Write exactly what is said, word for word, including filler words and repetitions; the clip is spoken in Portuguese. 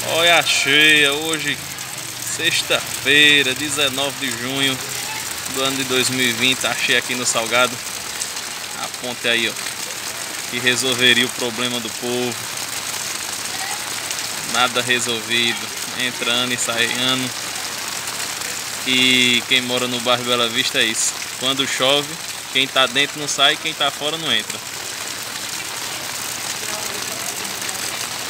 Olha a cheia, hoje sexta-feira, dezenove de junho do ano de dois mil e vinte, achei aqui no Salgado a ponte aí, ó, que resolveria o problema do povo. Nada resolvido, entrando e saindo. E quem mora no bairro Bela Vista é isso: quando chove, quem tá dentro não sai, quem tá fora não entra.